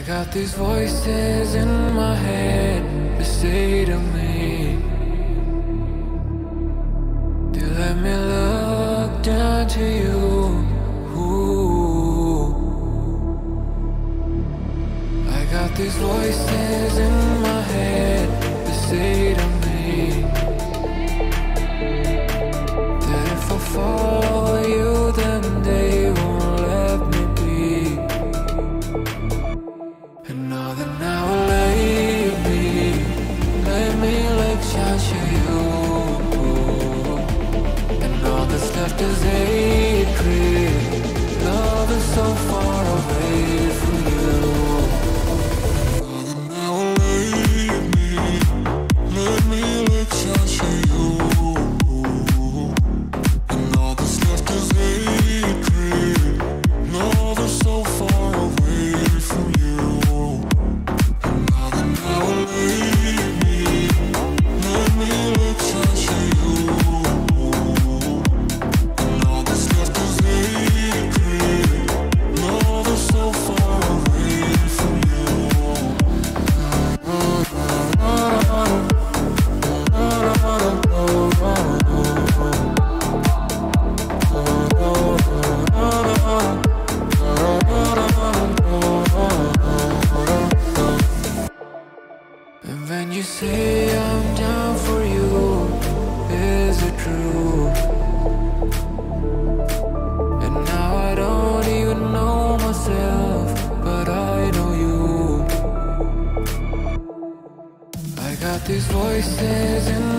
got these voices in my head that say to me, do let me look down to you. Ooh. I got these voices in my head that say to me that if I follow you, then they won't let me be. And now that now let me lecture to you. And all that's left is hatred. Love is so far away from you. Now let me lecture to you. And all that's left is hatred. Love is so far away from you. And now let me lecture to you. And all that's left is hatred. Love is so far away from you. And when you say I'm down for you, is it true? And now I don't even know myself, but I know you. I got these voices in